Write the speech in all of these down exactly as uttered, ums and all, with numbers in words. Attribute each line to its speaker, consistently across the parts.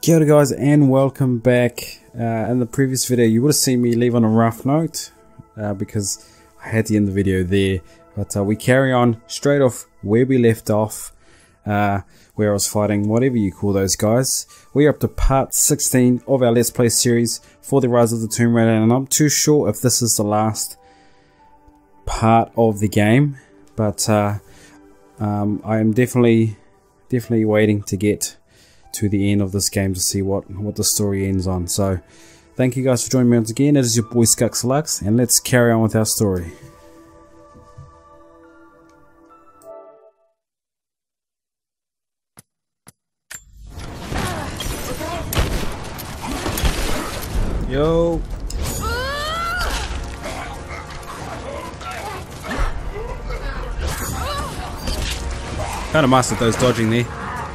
Speaker 1: Kia ora guys, and welcome back. Uh, in the previous video you would have seen me leave on a rough note uh, because I had to end the video there, but uh, we carry on straight off where we left off, uh, where I was fighting whatever you call those guys. We're up to part sixteen of our Let's Play series for the Rise of the Tomb Raider, and I'm not too sure if this is the last part of the game, but uh, um, I am definitely definitely waiting to get to the end of this game to see what what the story ends on. So thank you guys for joining me once again. It is your boy Skuxlux, and let's carry on with our story. Yo. Kind of mastered those dodging there.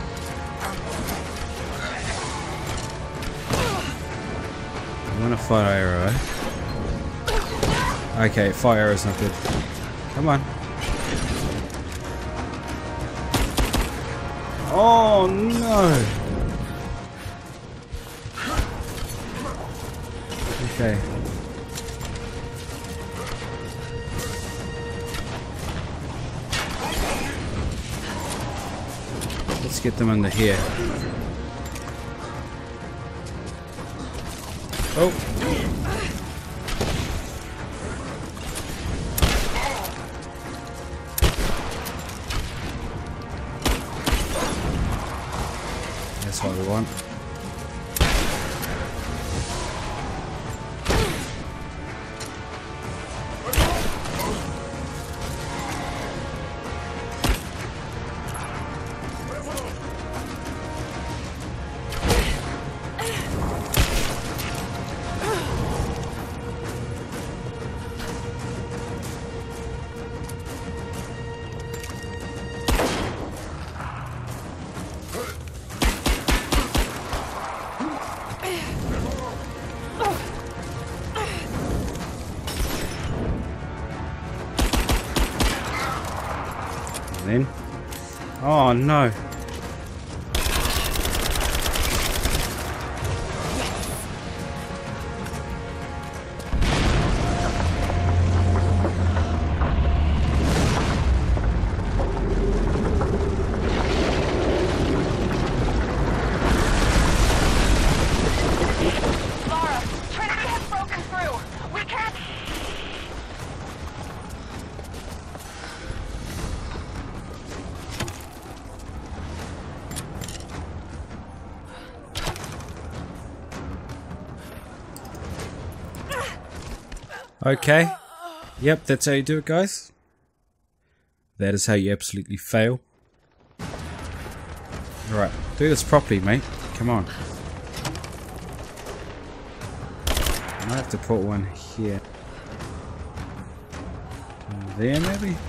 Speaker 1: I want a fire arrow. Okay, fire arrow's not good. Come on. Oh no! Okay. Let's get them under here. Oh. That's what we want. Then. Oh no.
Speaker 2: Lara, Trinity has broken through. We can't.
Speaker 1: Okay. Yep, that's how you do it, guys. That is how you absolutely fail. Alright, do this properly, mate. Come on. I might have to put one here. Uh, there, maybe?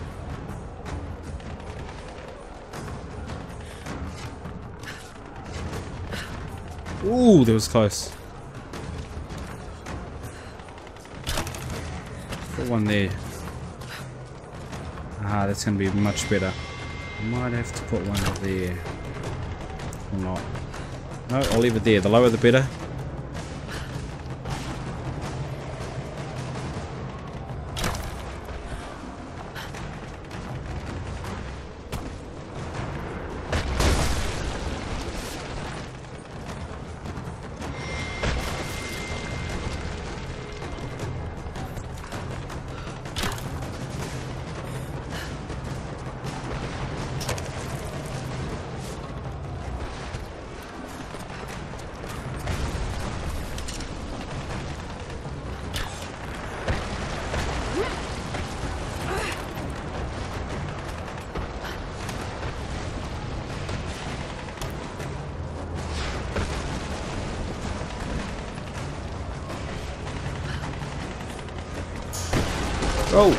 Speaker 1: Ooh, that was close. Put one there. Ah, that's going to be much better. I might have to put one there. Or not. No, I'll leave it there. The lower the better. Oh!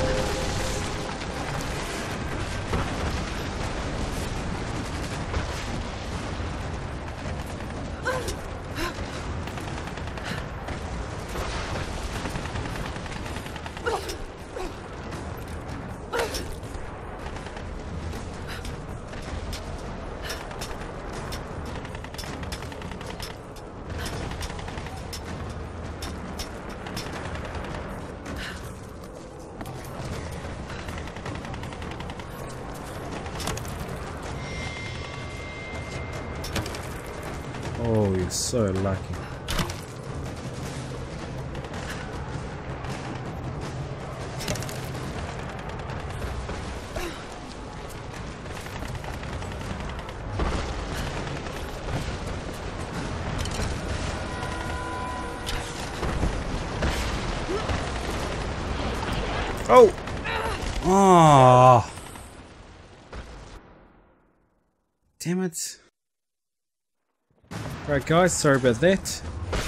Speaker 1: Oh, you're so lucky. Oh! Oh! Damn it. Right guys, sorry about that.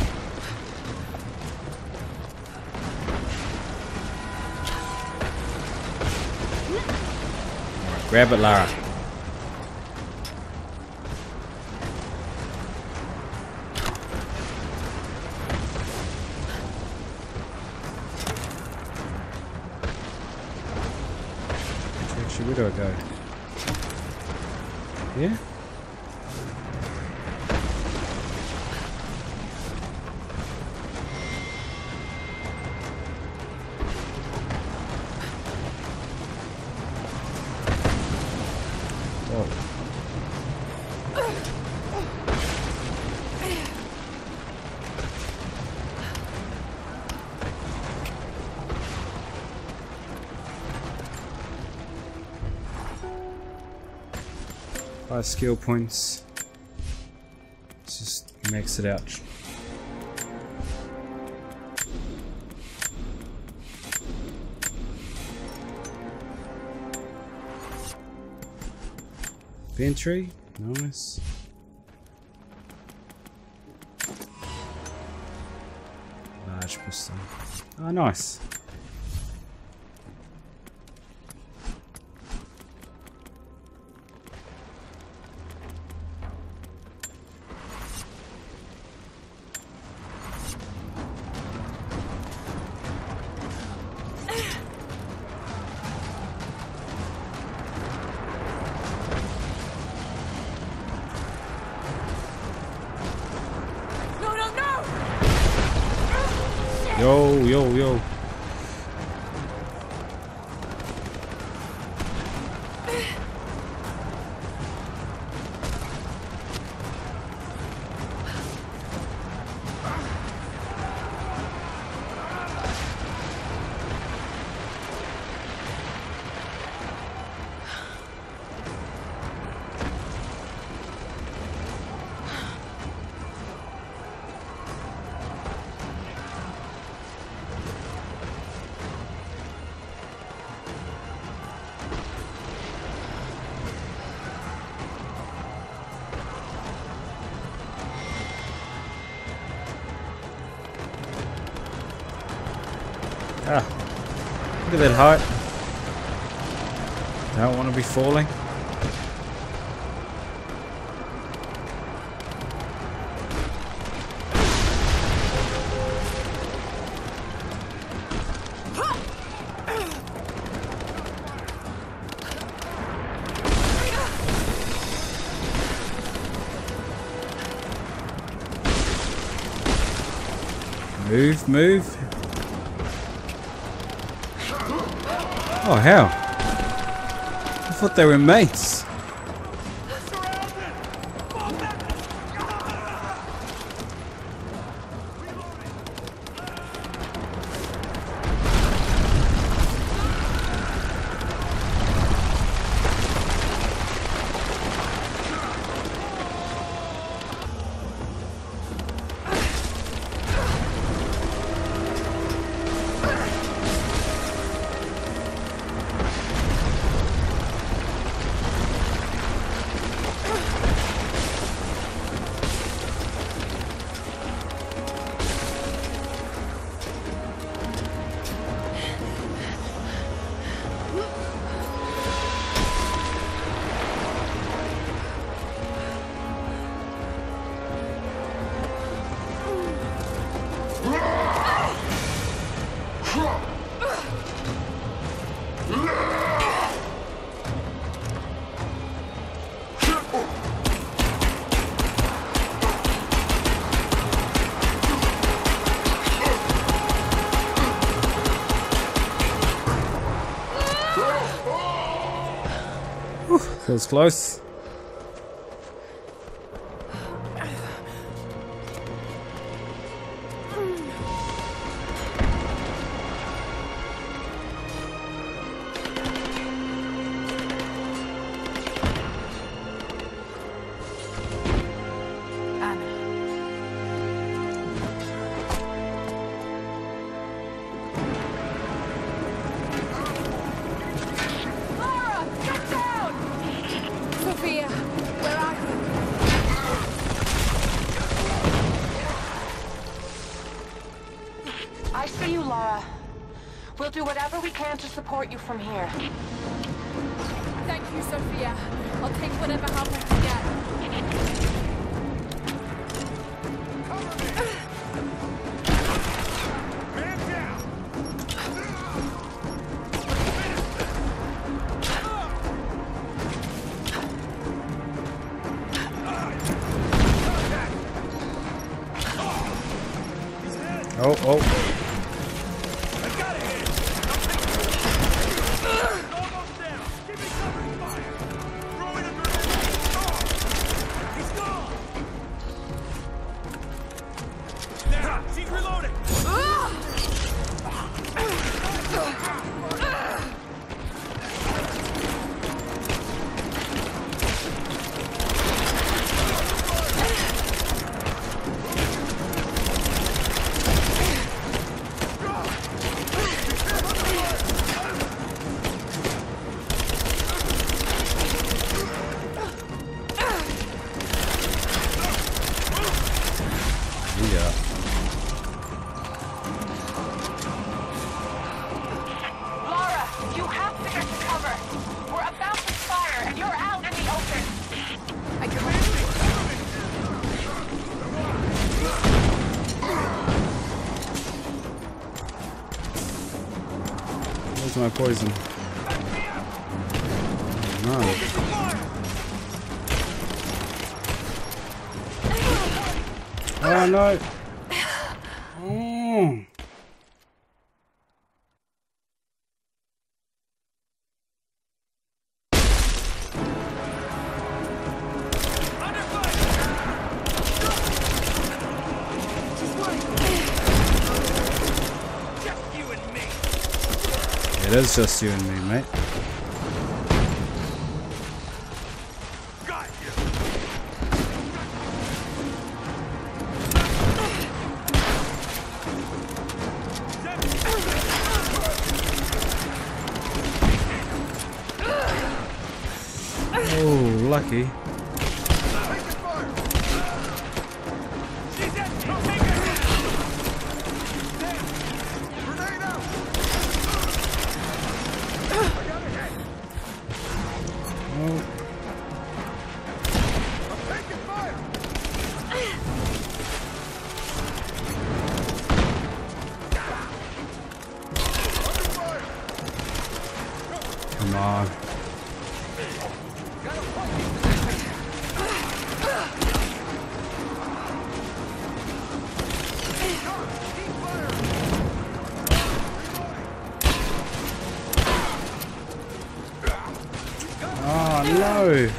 Speaker 1: Alright, grab it, Lara. Actually, where do I go? Yeah? Five skill points. Let's just max it out. Inventory, nice. Large pistol. Oh, nice. Yo, yo, yo. Ah, look at that height. Don't want to be falling. Move, move. Oh, hell. I thought they were mates. Whew, feels close.
Speaker 2: We'll do whatever we can to support you from here.
Speaker 3: Thank you, Sophia. I'll take whatever help I can get.
Speaker 4: Man down!
Speaker 1: Oh, oh.
Speaker 4: I got a hit! Almost down! Give me cover fire! Throw in a grenade! Oh! He's gone! Now, she's reloading!
Speaker 2: Lara, you have to get to cover. We're about to fire, and you're out in the open.
Speaker 3: I can't.
Speaker 1: Where's my poison? No. Oh no. Mm. It is just you and me, mate.
Speaker 4: Got you!
Speaker 1: Oh, lucky.
Speaker 4: She's at I'll take her! Damn! Grenade out! I got a hit!
Speaker 1: Oh.
Speaker 4: I'm taking fire! Under fire!
Speaker 1: Come on. Oh no!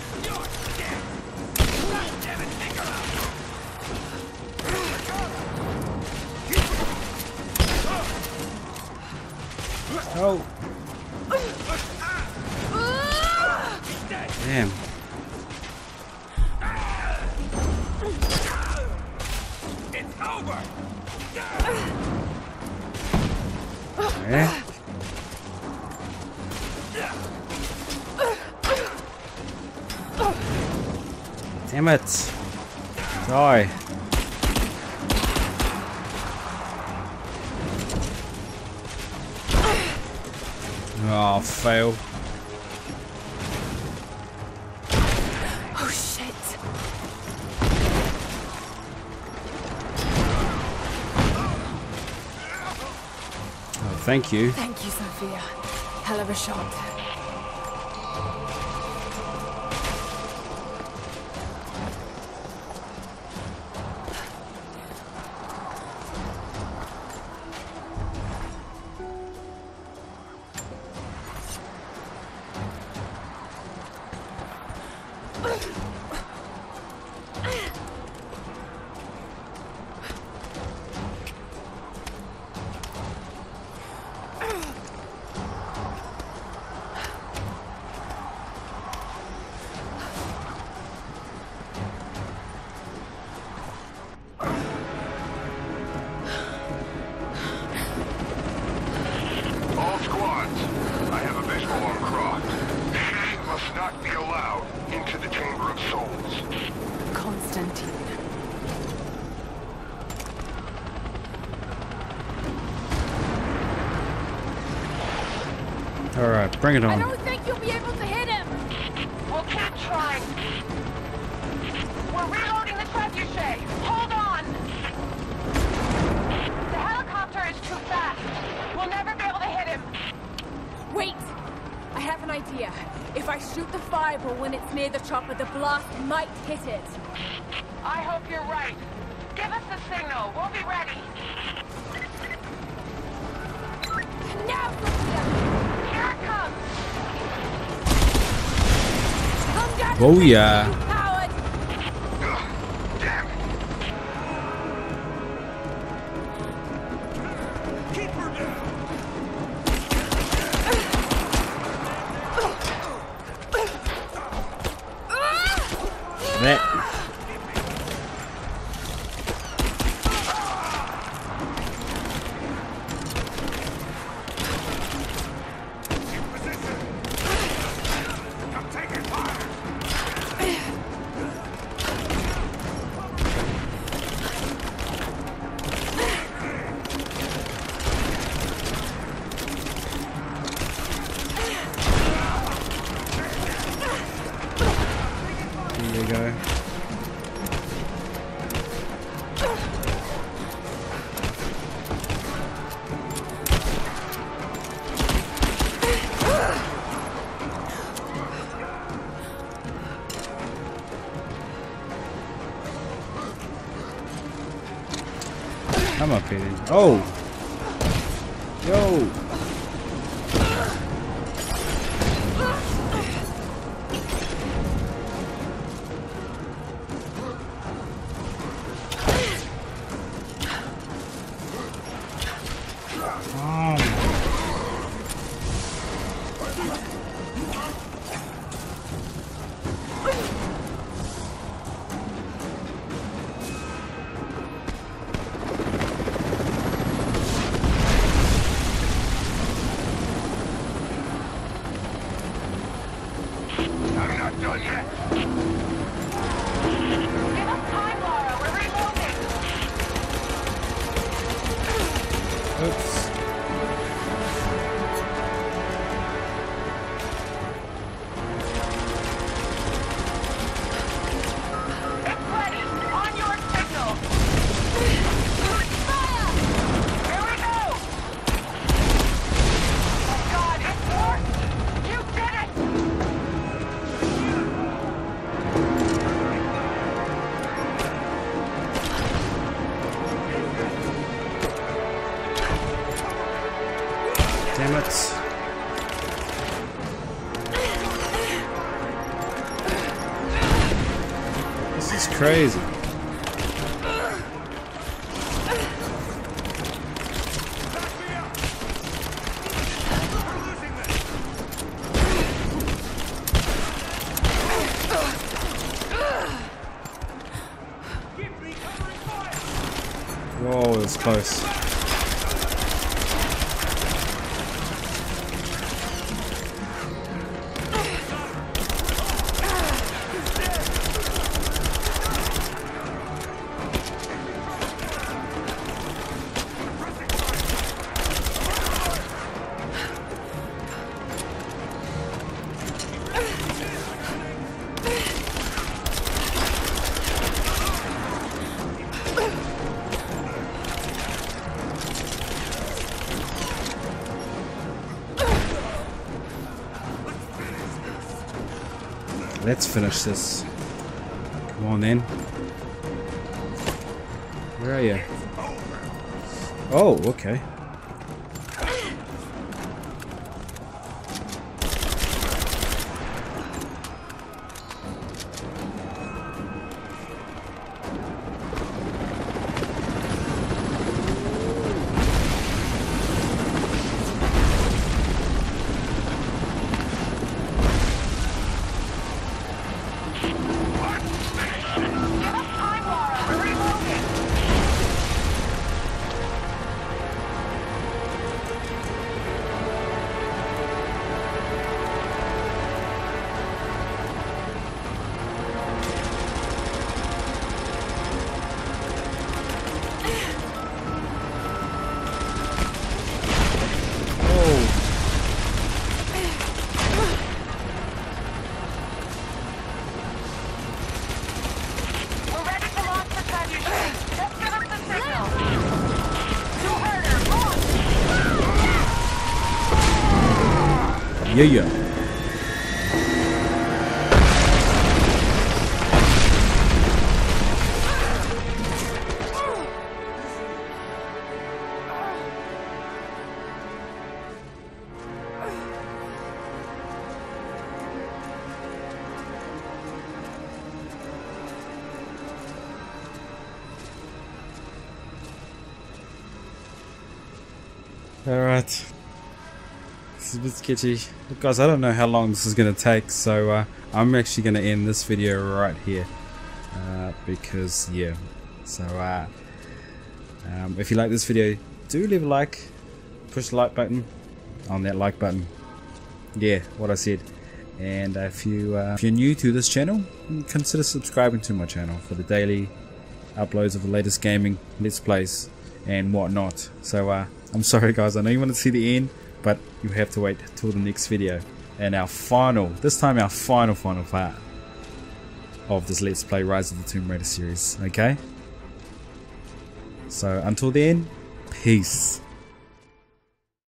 Speaker 1: Oh! Damn.
Speaker 4: It's over!
Speaker 1: Yeah. Damn it! Die! Oh, fail.
Speaker 3: Oh shit.
Speaker 1: Oh, thank you.
Speaker 3: Thank you, Sophia. Hell of a shot.
Speaker 5: All squads, I have a visual on Croft. She must not be allowed into the Chamber of Souls.
Speaker 3: Constantine.
Speaker 1: Bring it
Speaker 3: I
Speaker 1: on.
Speaker 3: don't think you'll be able to hit him.
Speaker 2: We'll keep trying. We're reloading the trebuchet. Hold on. The helicopter is too fast. We'll never be able to hit him.
Speaker 3: Wait! I have an idea. If I shoot the fireball when it's near the chopper, the blast might hit it.
Speaker 2: I hope you're right. Give us the signal. We'll be ready.
Speaker 3: Now, Sophia!
Speaker 2: Here it comes.
Speaker 3: Come down!
Speaker 1: Oh, yeah.
Speaker 3: You coward!
Speaker 5: Damn.
Speaker 4: Keep her down.
Speaker 1: That.
Speaker 4: I'm taking fire.
Speaker 1: There you go. Come up here. Oh! Yo!
Speaker 5: I'm not done yet.
Speaker 2: Give us time, Lara. We're reloading.
Speaker 1: Oops.
Speaker 2: It's ready. On your signal. Fire! Here we go. Oh, God, it's worked. You did it.
Speaker 1: Damn it. This is crazy. Whoa, it was close. Let's finish this. Come on then. Where are you? Oh, okay. Yeah, yeah. Alright. This is a bit sketchy. Look, guys, I don't know how long this is going to take, so uh, I'm actually going to end this video right here. Uh, because, yeah. So, uh, um, if you like this video, do leave a like. Push the like button on that like button. Yeah, what I said. And if, you, uh, if you're new to this channel, consider subscribing to my channel for the daily uploads of the latest gaming, let's plays, and whatnot. So, uh, I'm sorry guys, I know you want to see the end, but you have to wait till the next video. And our final, this time our final final part of this Let's Play Rise of the Tomb Raider series, okay? So until then, peace.